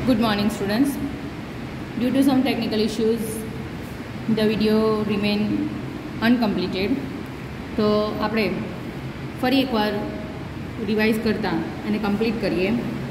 Good morning, students. Due to some technical issues, the video remain uncompleted. તો આપણે ફરી એકવાર રિવાઇઝ કરતા અને કમ્પ્લીટ કરીએ.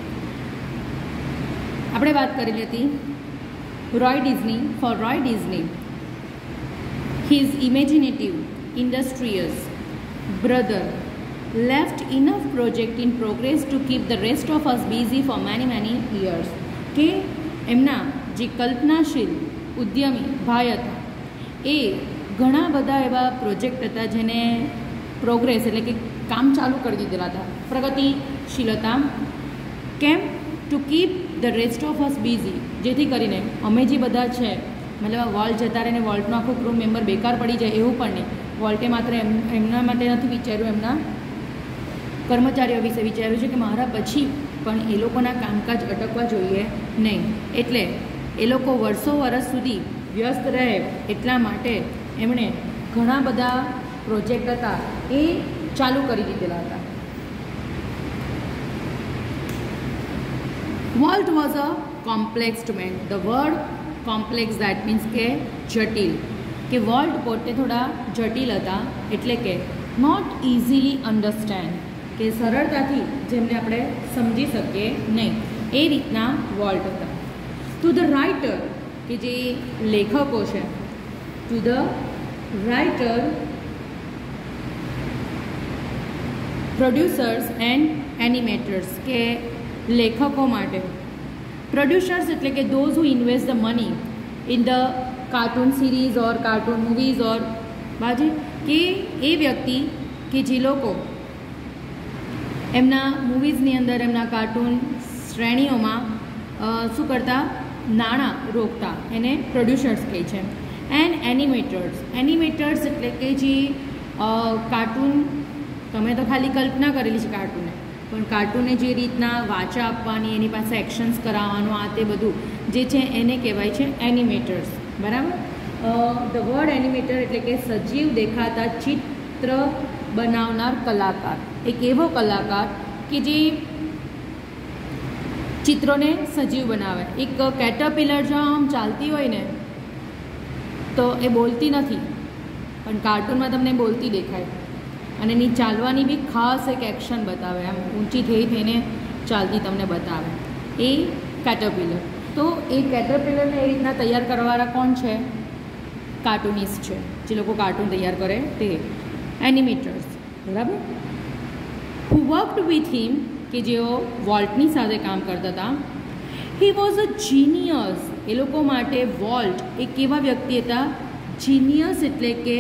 આપણે વાત કરેલી હતી Roy Disney. For Roy Disney, his imaginative, industrious brother left enough project in progress to keep the rest of us busy for many years. કે એમના જે કલ્પનાશીલ ઉદ્યમી ભાઈ હતા એ ઘણા બધા એવા પ્રોજેક્ટ હતા જેને પ્રોગ્રેસ એટલે કે કામ ચાલુ કરી દીધેલા હતા, પ્રગતિશીલ હતા. કેમ? To keep the rest of us busy, જેથી કરીને અમે જે બધા છે મતલબ વોલ્ટ જતા રહીને વોલ્ટનો આખો ક્રૂ મેમ્બર બેકાર પડી જાય એવું પણ નહીં. વોલ્ટે માત્ર એમના માટે નથી વિચાર્યું, એમના કર્મચારીઓ વિશે વિચાર્યું છે કે મારા પછી પણ એ લોકોના કામકાજ અટકવા જોઈએ નહીં. એટલે એ લોકો વર્ષો વર્ષ સુધી વ્યસ્ત રહે એટલા માટે એમણે ઘણા બધા પ્રોજેક્ટ હતા એ ચાલુ કરી દીધેલા હતા. Walt was a complex man. The word complex that means કે જટિલ. કે વોલ્ટ પોતે થોડા જટિલ હતા, એટલે કે નોટ ઇઝીલી અન્ડરસ્ટેન્ડ, કે સરળતાથી જેમને આપણે સમજી શકીએ નહીં એ રીતના વોલ્ટ હતા. ટુ ધ રાઇટર, કે જે લેખકો છે, to the writer, producers and animators, કે લેખકો માટે. પ્રોડ્યુસર્સ એટલે કે those who invest the money in the cartoon series or cartoon movies or બાજુ, કે એ વ્યક્તિ કે જે લોકો એમના મૂવીઝની અંદર એમના કાર્ટૂન શ્રેણીઓમાં શું કરતા, નાણાં રોકતા, એને પ્રોડ્યુસર્સ કહે છે. એન્ડ એનિમેટર્સ, એનિમેટર્સ એટલે કે જે કાર્ટૂન, તમે તો ખાલી કલ્પના કરેલી છે કાર્ટૂને, પણ કાર્ટૂને જે રીતના વાચા આપવાની, એની પાસે એક્શન્સ કરાવવાનું, આ તે બધું જે છે એને કહેવાય છે એનિમેટર્સ. બરાબર? ધ વર્ડ એનિમેટર એટલે કે સજીવ દેખાતા ચિત્ર બનાવનાર કલાકાર. એક એવો કલાકાર કે જે ચિત્રોને સજીવ બનાવે. એક કેટરપિલર જો આમ ચાલતી હોય ને તો એ બોલતી નથી, પણ કાર્ટૂનમાં તમને બોલતી દેખાય અને એની ચાલવાની બી ખાસ એક એક્શન બતાવે, આમ ઊંચી થઈને ચાલતી તમને બતાવે, એ કેટરપિલર. તો એ કેટરપિલરને એ રીતના તૈયાર કરવાવાળા કોણ છે? કાર્ટૂનિસ્ટ છે, જે લોકો કાર્ટૂન તૈયાર કરે તે એનિમેટર્સ. બરાબર? હુ વર્કડ વિથ હિમ, કે જેઓ વોલ્ટની સાથે કામ કરતા હતા. હી વોઝ અ જીનિયસ. એ લોકો માટે વોલ્ટ એક એવા વ્યક્તિ હતા, જીનિયસ એટલે કે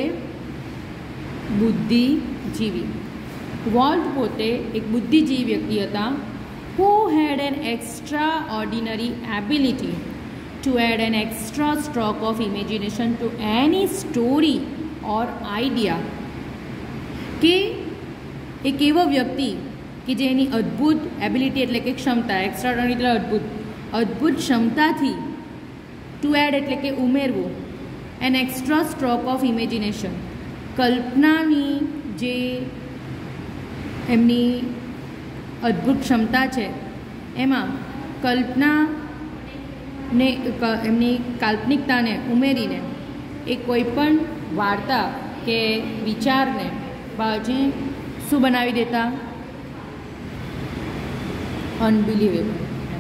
બુદ્ધિજીવી. વોલ્ટ પોતે એક બુદ્ધિજીવી વ્યક્તિ હતા. Who had an extraordinary ability to add an extra stroke of imagination to any story or idea. કે એક એવો વ્યક્તિ કે જે એની અદ્ભુત એબિલિટી એટલે કે ક્ષમતા, એક્સ્ટ્રા એટલે અદ્ભુત ક્ષમતાથી, ટુ એડ એટલે કે ઉમેરવું, an extra stroke of imagination, કલ્પનાની જે એમની અદ્ભુત ક્ષમતા છે એમાં કલ્પનાને, એમની કાલ્પનિકતાને ઉમેરીને એ કોઈપણ વાર્તા કે વિચારને બાજુ શું બનાવી દેતા? અનબિલિવેબલ.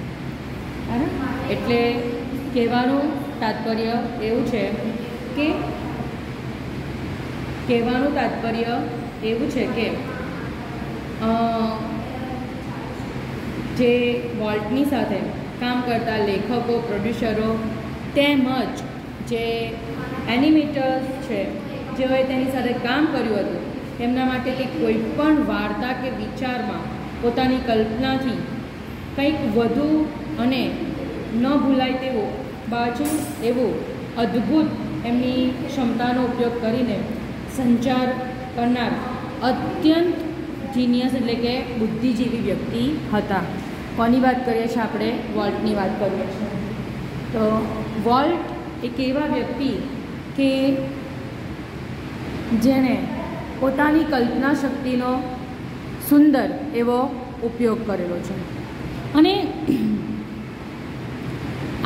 એટલે કહેવાનું તાત્પર્ય એવું છે કે જે વોલ્ટની સાથે કામ કરતા લેખકો, પ્રોડ્યુસરો તેમજ જે એનિમેટર્સ છે જેઓએ તેની સાથે કામ કર્યું હતું, તેમના માટે કે કોઈ પણ વાર્તા કે વિચારમાં પોતાની કલ્પનાથી કંઈક વધુ અને ન ભૂલાય તેવો બાજુ એવું અદ્ભુત એમની ક્ષમતાનો ઉપયોગ કરીને સંચાર કરનાર અત્યંત જીનિયસ એટલે કે બુદ્ધિજીવી વ્યક્તિ હતા. કોની વાત કરીએ છીએ આપણે? વોલ્ટની વાત કરીએ છીએ. તો વોલ્ટ એક એવા વ્યક્તિ કે જેણે પોતાની કલ્પના શક્તિનો સુંદર એવો ઉપયોગ કરેલો છે. અને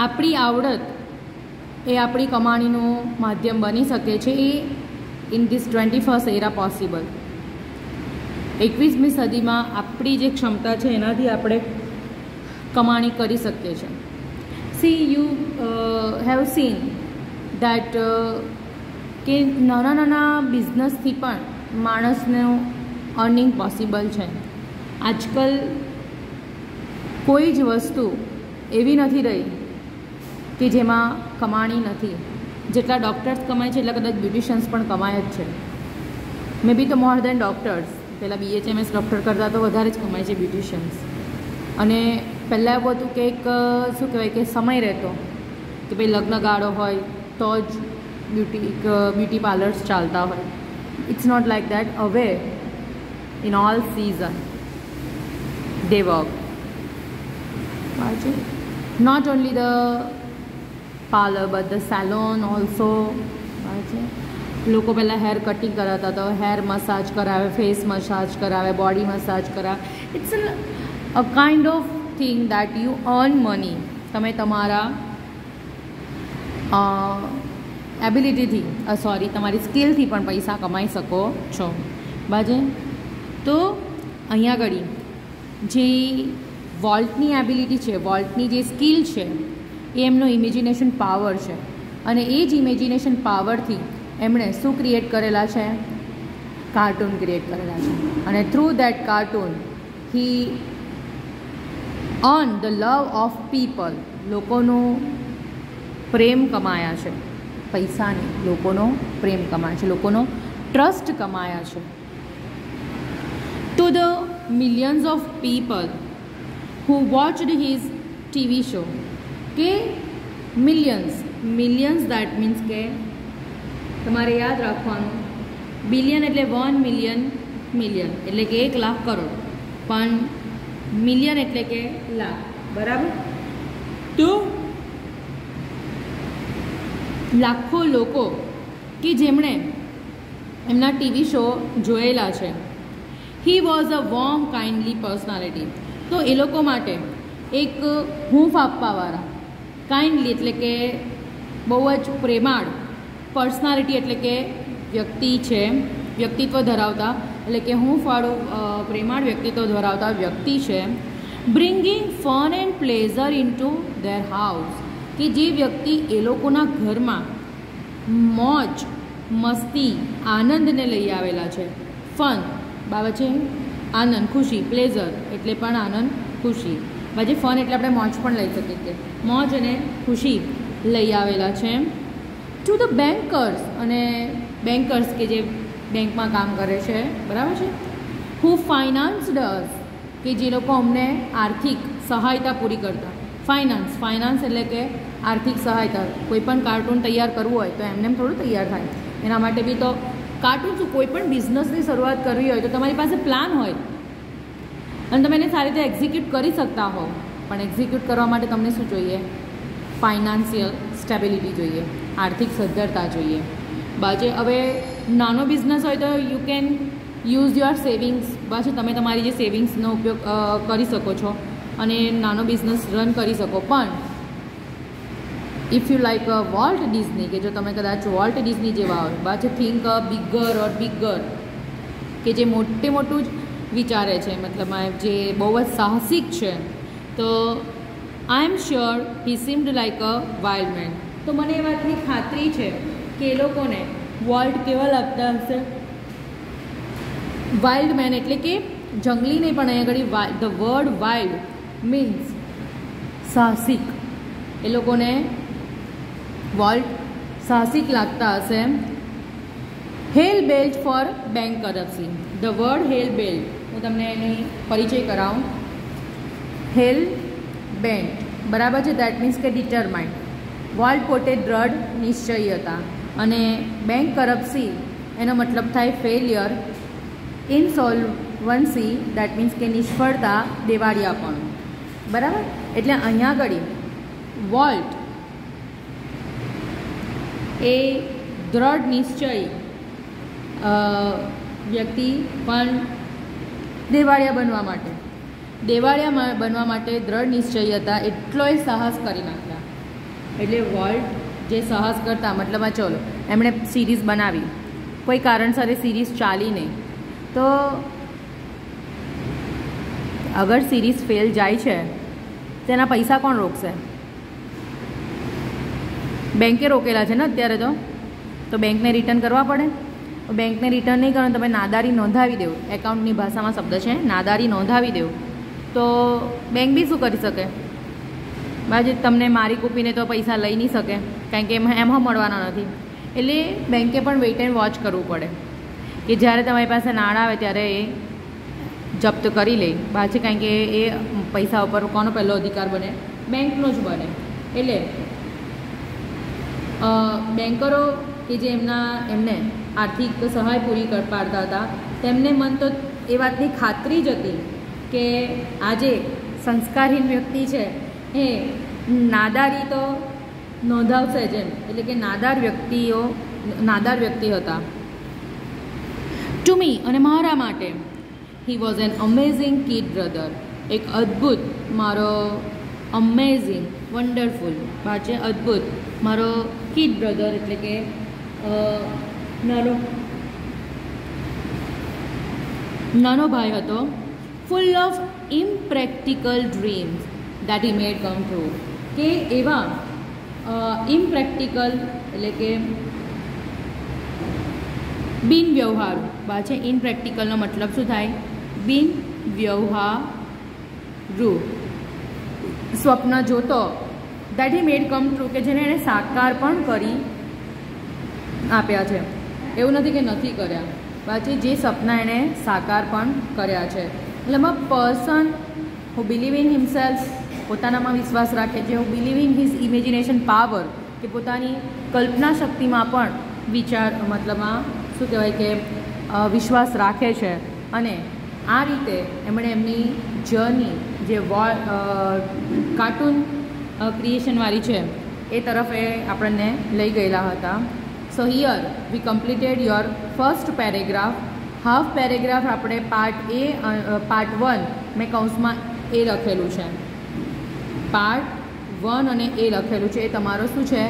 આપણી આવડત એ આપણી કમાણીનું માધ્યમ બની શકે છે, એ in this 21st era possible. 21મી સદીમાં આપણી જે ક્ષમતા છે એનાથી આપણે કમાણી કરી શકીએ છીએ. See you have seen that કે નાના નાના બિઝનેસથી પણ માણસનું અર્નિંગ પોસિબલ છે. આજકાલ કોઈ જ વસ્તુ એવી નથી રહી કે જેમાં કમાણી નથી. જેટલા ડૉક્ટર્સ કમાય છે એટલા કદાચ બ્યુટિશિયન્સ પણ કમાય જ છે. મે બી તો મોર દેન ડૉક્ટર્સ. પહેલાં BHMS ડૉક્ટર કરતાં તો વધારે જ કમાય છે બ્યુટિશિયન્સ. અને પહેલાં એવું હતું કે એક શું કહેવાય કે સમય રહેતો કે ભાઈ લગ્ન ગાળો હોય તો જ બ્યુટી પાર્લર્સ ચાલતા હોય. It's not like that. હવે in all season they work. Not only the parlor but the salon also. લોકો પહેલાં હેર કટિંગ કરાવતા હતા, હેર મસાજ કરાવે, ફેસ મસાજ કરાવે, બોડી મસાજ કરાવે. It's a kind of thing that you earn money. તમે તમારા એબિલિટીથી તમારી સ્કિલથી પણ પૈસા કમાઈ શકો છો. બાજે તો અહીંયા આગળ જે વોલ્ટની એબિલિટી છે, વોલ્ટની જે સ્કિલ છે એ એમનો ઇમેજિનેશન પાવર છે. અને એ જ ઇમેજિનેશન પાવરથી એમણે શું ક્રિએટ કરેલા છે? કાર્ટૂન ક્રિએટ કરેલા છે. અને through that cartoon he earn the love of people. લોકોનો પ્રેમ કમાયા છે, પૈસાની. લોકોનો પ્રેમ કમાયા છે, લોકોનો ટ્રસ્ટ કમાયા છે. To the millions of people who watched his TV show, કે millions that means કે તમારે યાદ રાખવાનું, બિલિયન એટલે 1 મિલિયન એટલે કે 1 લાખ કરોડ, પણ મિલિયન એટલે કે લાખ, બરાબર? તો લાખો લોકો કે જેમણે એમના ટીવી શો જોયેલા છે. He was a warm kindly personality. તો એ લોકો માટે એક હૂંફ આપવાવાળા, કાઇન્ડલી એટલે કે બહુ જ પ્રેમાળ, પર્સનાલિટી એટલે કે વ્યક્તિત્વ ધરાવતા, એટલે કે હૂંફવાળું પ્રેમાળ વ્યક્તિત્વ ધરાવતા વ્યક્તિ છે. Bringing fun and pleasure into their house. કે જે વ્યક્તિ એ લોકોના ઘરમાં મોજ, મસ્તી, આનંદને લઈ આવેલા છે. ફન બાબત છે, આનંદ, ખુશી. પ્લેઝર એટલે પણ આનંદ, ખુશી. બાજુ ફન એટલે આપણે મોજ પણ લઈ શકીએ છીએ. મોજ અને ખુશી લઈ આવેલા છે. To the bankers. અને બેન્કર્સ કે જે બેંકમાં કામ કરે છે, બરાબર છે. હુ ફાઇનાન્સ્ડ અસ. કે જે લોકો અમને આર્થિક સહાયતા પૂરી કરતા. ફાઇનાન્સ એટલે કે આર્થિક સહાયતા. કોઈ પણ કાર્ટૂન તૈયાર કરવું હોય તો એમને થોડું તૈયાર થાય. એના માટે બી તો કાર્ટૂન શું, કોઈ પણ બિઝનેસની શરૂઆત કરવી હોય તો તમારી પાસે પ્લાન હોય અને તમે એને સારી રીતે એક્ઝિક્યુટ કરી શકતા હો. પણ એક્ઝિક્યુટ કરવા માટે તમને શું જોઈએ? ફાઇનાન્શિયલ સ્ટેબિલિટી જોઈએ, આર્થિક સદ્ધરતા જોઈએ. બાજુ હવે નાનો બિઝનેસ હોય તો you can use your savings. પાછું તમે તમારી જે સેવિંગ્સનો ઉપયોગ કરી શકો છો અને નાનો બિઝનેસ રન કરી શકો. પણ if you like Walt Disney, કે જો તમે કદાચ વોલ્ટ ડિઝની જેવા હોય, પાછું થિંક બિગર ઓર બિગર, કે જે મોટું જ વિચારે છે, મતલબ જે બહુ જ સાહસિક છે, તો I am sure he seemed like a wild man. તો મને એ વાતની ખાતરી છે કે એ લોકોને વોલ્ટ કેવા લાગતા હશે? વાઇલ્ડ મેન એટલે કે જંગલી નહીં, પણ અહીંયા આગળ ધ વર્ડ વાઇલ્ડ મીન્સ સાહસિક. એ લોકોને વોલ્ટ સાહસિક લાગતા હશે. Hell bent for bankruptcy. The word hell bent, હું તમને એની પરિચય કરાવું. હેલ બેન્ટ, બરાબર છે, દેટ મીન્સ કે ડિટરમાઇન્ડ. વોલ્ટ પોતે દ્રઢ નિશ્ચયી હતા. અને બેંક કરપ્સી એનો મતલબ થાય ફેલિયર. ઇનસોલ્વન્સી દેટ મીન્સ કે નિષ્ફળતા, દેવાળિયાપણું, બરાબર. એટલે અહીંયા આગળ વોલ્ટ એ દ્રઢ નિશ્ચય વ્યક્તિ, પણ દેવાળિયા બનવા માટે દ્રઢ નિશ્ચય હતા, એટલોય સાહસ કરી નાખ્યા. એટલે વોલ્ટ જે સાહસ કરતા મતલબ ચલો એમણે સિરીઝ બનાવી, કોઈ કારણસર એ સિરીઝ ચાલી નહીં, તો અગર સિરીઝ ફેલ જાય છે તેના પૈસા કોણ રોકશે? બેંકે રોકેલા છે ને અત્યારે, તો બેંકને રિટર્ન કરવા પડે. બેંકને રિટર્ન નહીં કરો, તમે નાદારી નોંધાવી દેવું, એકાઉન્ટની ભાષામાં શબ્દ છે નાદારી નોંધાવી દેવું, તો બેંક બી શું કરી શકે? બાજુ તમને મારી કૂપીને તો પૈસા લઈ નહીં શકે, કારણ કે એમાં મળવાના નથી. એટલે બેંકે પણ વેઇટ એન્ડ વોચ કરવું પડે કે જ્યારે તમારી પાસે નાણાં આવે ત્યારે એ જપ્ત કરી લે પાછી, કારણ કે એ પૈસા ઉપર કોનો પહેલો અધિકાર બને? બેંકનો જ બને. એટલે બેન્કરો કે જે એમને આર્થિક સહાય પૂરી પાડતા હતા, તેમને મન તો એ વાતની ખાતરી જ હતી કે આજે સંસ્કારહીન વ્યક્તિ છે એ નાદારી તો નોંધાવશે જ એમ, એટલે કે નાદાર વ્યક્તિ હતા. ટુ મી, અને મારા માટે, he was an amazing kid brother, એક અદ્ભુત મારો, અમેઝિંગ વન્ડરફુલ છે અદ્ભુત મારો કિડ બ્રધર એટલે કે નાનો ભાઈ હતો. Full of impractical dreams that he made come true, કે એવા ઇમ્પ્રેક્ટિકલ એટલે કે બિનવ્યવહારુ છે. ઇમ્પ્રેક્ટિકલનો મતલબ શું થાય? બિનવ્યવહારુ સ્વપ્ન જોતો, that he made come true, કે જેને એણે સાકાર પણ કરી આપ્યા છે. એવું નથી કે નથી કર્યા, બાકી જે સપના એણે સાકાર પણ કર્યા છે. એટલે એમાં person who believe in himself, પોતાનામાં વિશ્વાસ રાખે છે, who believe in his imagination power, કે પોતાની કલ્પના શક્તિમાં પણ મતલબમાં શું કહેવાય કે વિશ્વાસ રાખે છે. અને આ રીતે એમણે એમની જર્ની જે કાર્ટૂન ક્રિએશનવાળી છે એ તરફ એ આપણને લઈ ગયેલા હતા. So here we completed your first paragraph. Half paragraph આપણે પાર્ટ 1 મેં કૌંસમાં એ લખેલું છે, પાર્ટ 1 અને એ લખેલું છે, એ તમારો શું છે?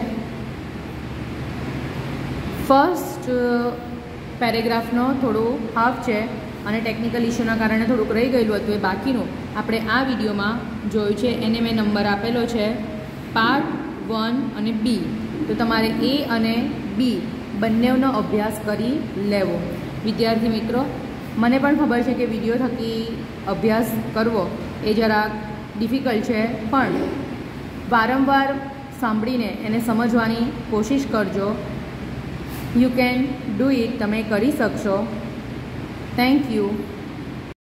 ફર્સ્ટ પેરેગ્રાફનો થોડું હાફ છે અને ટેકનિકલ ઇશ્યુના કારણે થોડુંક રહી ગયેલું હતું, એ બાકીનું આપણે આ વિડીયોમાં જોયું છે. એને મેં નંબર આપેલો છે પાર્ટ 1 અને બી. તો તમારે એ અને બી બંનેનો અભ્યાસ કરી લેવો. વિદ્યાર્થી મિત્રો, મને પણ ખબર છે કે વિડીયો થકી અભ્યાસ કરવો એ જરાક ડિફિકલ્ટ છે, પણ વારંવાર સાંભળીને એને સમજવાની કોશિશ કરજો. યુ કેન ડૂ ઇટ, તમે કરી શકશો. Thank you.